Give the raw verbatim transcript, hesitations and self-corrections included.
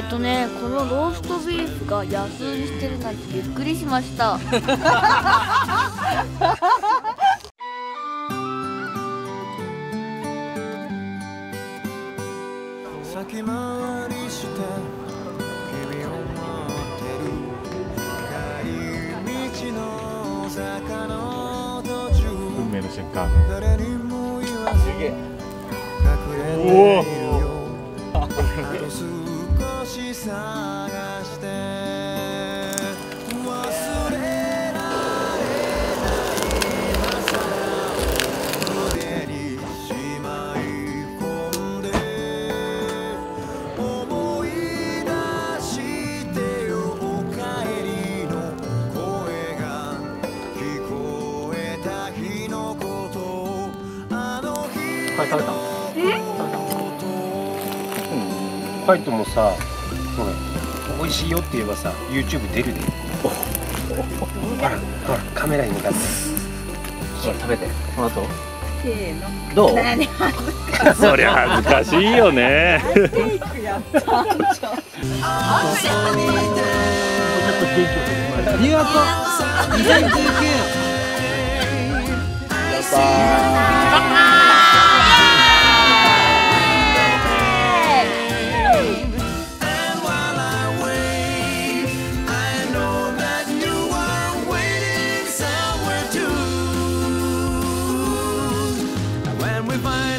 っとね、このローストビーフが安売りしてるなんてびっくりしました。 先回りして君を待ってる帰り道の坂の途中運命の瞬間。 誰にも言わず隠れているよあと少し探して忘れられない今さら腕にしまい込んで思い出してよおかえりの声が聞こえた日のことあの日これ食べたの？ カイトもさ、ほら、美味しいよって言えばさ、YouTube 出るで。ほら、ほら、カメラに向かって。 ほら食べて。この後。 せーの。 どう？ そりゃ恥ずかしいよね。 テイクやったんじゃん。 もうちょっと元気よく。留学にせんじゅうきゅう。 When we find